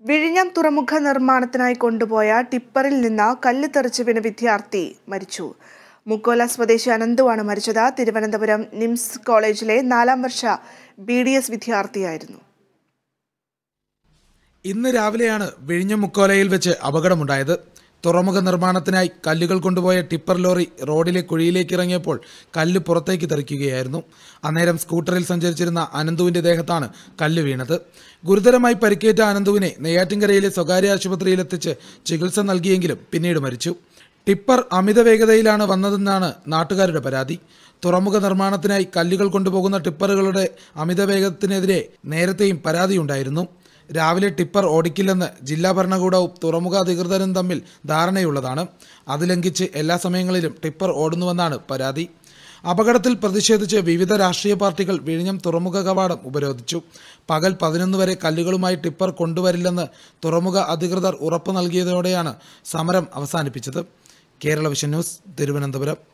വിഴിഞ്ഞം തുറമുഖ നിർമ്മാണത്തിനായി കൊണ്ടുപോയ ടിപ്പറിൽ നിന്ന് കല്ല് തെറിച്ച് വീണ വിദ്യാർത്ഥി മരിച്ചു. മുക്കോല സ്വദേശി അനന്തുവാണ് മരിച്ചത്. തിരുവനന്തപുരം നിംസ് കോളേജിലെ 4ാം വർഷ BDS വിദ്യാർത്ഥിയായിരുന്നു. ഇന്ന് രാവിലെയാണ് വിഴിഞ്ഞം മുക്കോലയിൽ വെച്ച് അപകടമുണ്ടായത്. തുറമുഖ നിർമ്മാണത്തിനായി കല്ലുകൾ കൊണ്ടുപോയ ടിപ്പർ ലോറി റോഡിലെ കുഴിയിലേക്ക് ഇറങ്ങിയപ്പോൾ കല്ല് പുറത്തേക്ക് തെറിക്കുകയായിരുന്നു. അന്നേരം സ്കൂട്ടറിൽ സഞ്ചരിച്ചിരുന്ന അനന്തുവിന്റെ ദേഹത്താണ് കല്ല് വീണത്. ഗുരുതരമായി പരിക്കേറ്റ അനന്തുവിനെ നെയ്യാറ്റിൻകരയിലെ സ്വകാര്യ ആശുപത്രിയിലെത്തിച്ച് ചികിത്സ നൽകിയെങ്കിലും പിന്നീട് മരിച്ചു. ടിപ്പർ അമിത വേഗതയിലാണ് വന്നതെന്നാണ് നാട്ടുകാരുടെ പരാതി. തുറമുഖ നിർമ്മാണത്തിനായി കല്ലുകൾ കൊണ്ടുപോകുന്ന ടിപ്പറുകളുടെ അമിത വേഗത്തിനെതിരെ നേരത്തെയും പരാതിയുണ്ടായിരുന്നു. രാവിലെ ടിപ്പർ ഓടിക്കില്ലെന്ന് ജില്ലാ ഭരണകൂടവും തുറമുഖ അധികൃതരും തമ്മിൽ ധാരണയുള്ളതാണ്. അത് ലംഘിച്ച് എല്ലാ സമയങ്ങളിലും ടിപ്പർ ഓടുന്നുവെന്നാണ് പരാതി. അപകടത്തിൽ പ്രതിഷേധിച്ച് വിവിധ രാഷ്ട്രീയ പാർട്ടികൾ വിഴിഞ്ഞം തുറമുഖ കവാടം ഉപരോധിച്ചു. പകൽ 11 വരെ കല്ലുകളുമായി ടിപ്പർ കൊണ്ടുവരില്ലെന്ന് തുറമുഖ അധികൃതർ ഉറപ്പു നൽകിയതോടെയാണ് സമരം അവസാനിപ്പിച്ചത്. Kerala vision news, Thiruvananthapuram.